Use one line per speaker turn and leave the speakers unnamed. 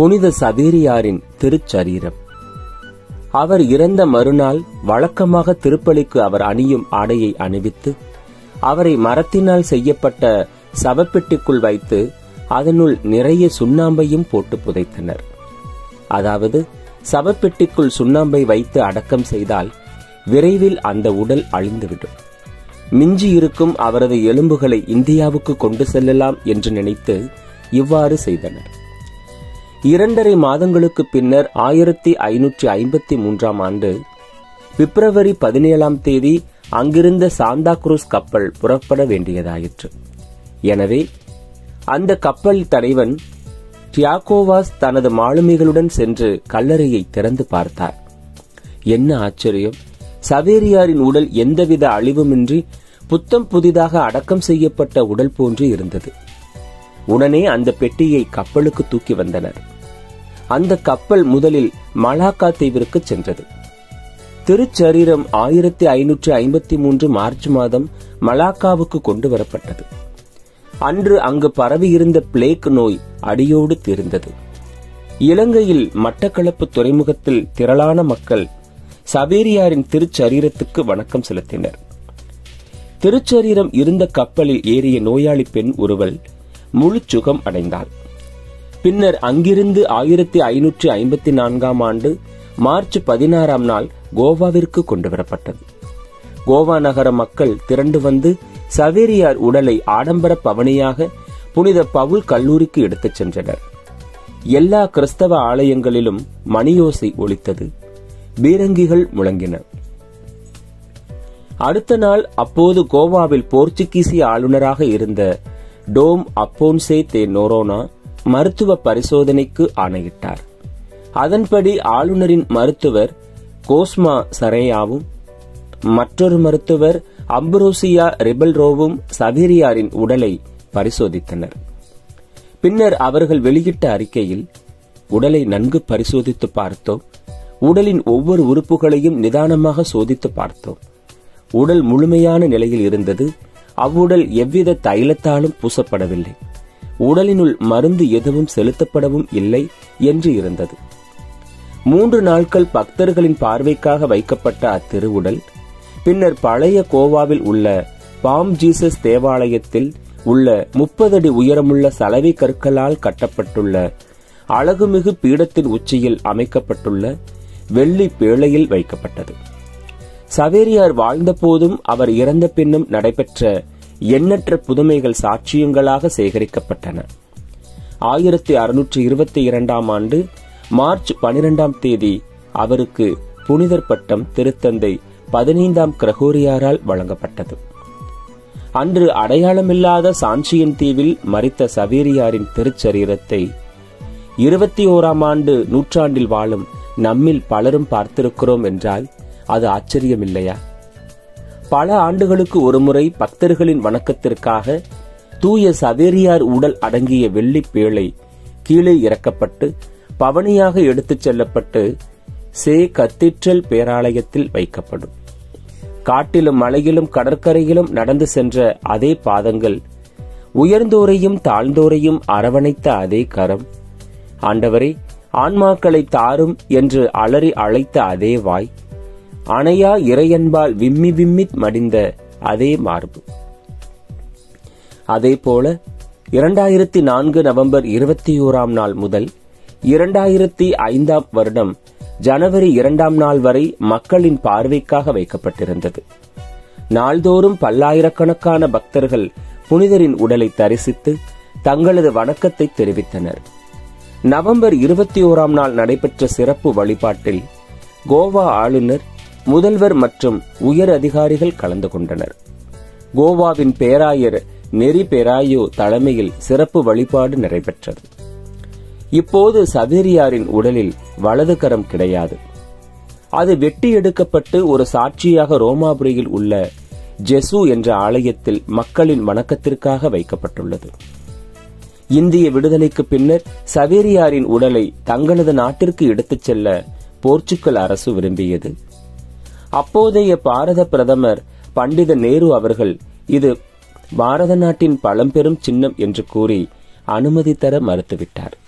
புனித சவேரியாரின் திருச்சரீரம். அவர் இறந்த மறுநாள் வழக்கமாக திருப்பலிக்கு அவர் அணியும் ஆடையை அணிவித்து அவரை மரத்தினால் செய்யப்பட்ட சவப்பெட்டிக்குள் வைத்து அதனுள் நிறைய சுண்ணாம்பையும் போட்டு புதைத்தனர். அதாவது சவப்பெட்டிக்குள் சுண்ணாம்பை வைத்து அடக்கம் செய்தால் விரைவில் அந்த உடல் அழிந்துவிடும். மிஞ்சி இருக்கும் அவரது எலும்புகளை இந்தியாவுக்கு கொண்டு செல்லலாம் என்று நினைத்து இவ்வாறு செய்தனர். 2.5 மாதங்களுக்கு பின்னர் 1553 ஆண்டு பிப்ரவரி 17 அங்கிருந்த சாந்தா குரூஸ் கப்பல் புறப்பட வேண்டியதாயிற்று. எனவே அந்த கப்பல் தலைவன் டியாகோவாஸ் தனது மாலுமிகளுடன் சென்று கல்லறையை திறந்து பார்த்தார். என்ன ஆச்சரியம்! சவேரியாரின் உடல் எந்தவித அழிவுமின்றி புத்தம் புதிதாக அடக்கம் செய்யப்பட்ட உடல் போன்று இருந்தது. உடனே அந்த பெட்டியை கப்பலுக்கு தூக்கி வந்தனர். அந்த கப்பல் முதலில் மலாக்கா தீவிற்கு சென்றது. திருச்சரீரம் 1553 மார்ச் மாதம் மலாக்காவுக்கு கொண்டு வரப்பட்டது. அன்று அங்கு பரவியிருந்த பிளேக் நோய் அடியோடு தீர்ந்தது. இலங்கையில் மட்டக்களப்பு துறைமுகத்தில் திரளான மக்கள் சவேரியாரின் திருச்சரீரத்துக்கு வணக்கம் செலுத்தினர். திருச்சரீரம் இருந்த கப்பலில் ஏறிய நோயாளி பெண் ஒருவள் முழு சுகம் அடைந்தாள். பின்னர் அங்கிருந்து 1554 ஆண்டு மார்ச் 16 கோவாவிற்கு கொண்டு வரப்பட்டது. கோவா நகர மக்கள் திரண்டு வந்து சவேரியார் உடலை ஆடம்பர பவனியாக புனித பவுல் கல்லூரிக்கு எடுத்துச் சென்றனர். எல்லா கிறிஸ்தவ ஆலயங்களிலும் மணியோசை ஒலித்தது, பீரங்கிகள் முழங்கின. அடுத்த நாள் அப்போது கோவாவில் போர்ச்சுகீசிய ஆளுநராக இருந்த டோம் அப்போன்சே தே நோரோனா மருத்துவ பரிசோதனைக்கு ஆணையிட்டார். அதன்படி ஆளுநரின் மருத்துவர் கோஸ்மா சரேயாவும் மற்றொரு மருத்துவர் அம்புரோசியா ரெபல்ரோவும் சவேரியாரின் உடலை பரிசோதித்தனர். பின்னர் அவர்கள் வெளியிட்ட அறிக்கையில், உடலை நன்கு பரிசோதித்து பார்த்தோம். உடலின் ஒவ்வொரு உறுப்புகளையும் நிதானமாக சோதித்து பார்த்தோம். உடல் முழுமையான நிலையில் இருந்தது. அவ்வுடல் எவ்வித தைலத்தாலும் பூசப்படவில்லை. உடலினுள் மருந்து எதுவும் செலுத்தப்படவும் இல்லை என்று இருந்தது. 3 நாட்கள் பக்தர்களின் பார்வைக்காக வைக்கப்பட்ட அத்திருவுடல் பின்னர் பழைய கோவாவில் உள்ள பாம் ஜீசஸ் தேவாலயத்தில் உள்ள 30 அடி உயரமுள்ள சலவை கற்களால் கட்டப்பட்டுள்ள அழகுமிகு பீடத்தின் உச்சியில் அமைக்கப்பட்டுள்ள வெள்ளி பேழையில் வைக்கப்பட்டது. சவேரியார் வாழ்ந்த போதும் அவர் இறந்த பின்னும் நடைபெற்ற எண்ணற்ற புதுமைகள் சாட்சியங்களாக சேகரிக்கப்பட்டன. 1622 ஆண்டு மார்ச் 12 அவருக்கு புனிதர் பட்டம் திருத்தந்தை 15 கிரகோரியாரால் வழங்கப்பட்டது. அன்று அடையாளமில்லாத சான்சியன் தீவில் மரித்த சவேரியாரின் திருச்சரீரத்தை 21ஆம் ஆண்டு நூற்றாண்டில் வாழும் நம்மில் பலரும் பார்த்திருக்கிறோம் என்றால் அது ஆச்சரியமில்லையா? பல ஆண்டுகளுக்கு ஒருமுறை பக்தர்களின் வணக்கத்திற்காக தூய சவேரியார் உடல் அடங்கிய வெள்ளி பேழை கீழே இறக்கப்பட்டு பவனியாக எடுத்துச் செல்லப்பட்டு சே கத்தீட்ரல் பேராலயத்தில் வைக்கப்படும். காட்டிலும் மலையிலும் கடற்கரையிலும் நடந்து சென்ற அதே பாதங்கள், உயர்ந்தோரையும் தாழ்ந்தோரையும் அரவணைத்த அதே கரம், ஆண்டவரே ஆன்மாக்களை தாரும் என்று அலறி அழைத்த அதே வாய், அணையா இறையன்பால் விம்மி விம்மி மடிந்த அதே மார்பு. அதேபோல 2004 நவம்பர் 21 முதல் 2005 வருடம் ஜனவரி 2 வரை மக்களின் பார்வைக்காக வைக்கப்பட்டிருந்தது. நாள்தோறும் பல்லாயிரக்கணக்கான பக்தர்கள் புனிதரின் உடலை தரிசித்து தங்களது வணக்கத்தை தெரிவித்தனர். நவம்பர் 21 நடைபெற்ற சிறப்பு வழிபாட்டில் கோவா ஆளுநர், முதல்வர் மற்றும் உயர் அதிகாரிகள் கலந்து கொண்டனர். கோவாவின் பேராயர் நெறி பெராயோ தலைமையில் சிறப்பு வழிபாடு நடைபெற்றது. இப்போது சவேரியாரின் உடலில் வலது கரம் கிடையாது. அது வெட்டி எடுக்கப்பட்டு ஒரு சாட்சியாக ரோமாபுரியில் உள்ள ஜெசு என்ற ஆலயத்தில் மக்களின் வணக்கத்திற்காக வைக்கப்பட்டுள்ளது. இந்திய விடுதலைக்கு பின்னர் சவேரியாரின் உடலை தங்களது நாட்டிற்கு எடுத்துச் செல்ல போர்ச்சுகல் அரசு விரும்பியது. அப்போதைய பாரத பிரதமர் பண்டித நேரு அவர்கள் இது பாரத நாட்டின் பழம்பெரும் சின்னம் என்று கூறி அனுமதி தர மறுத்துவிட்டார்.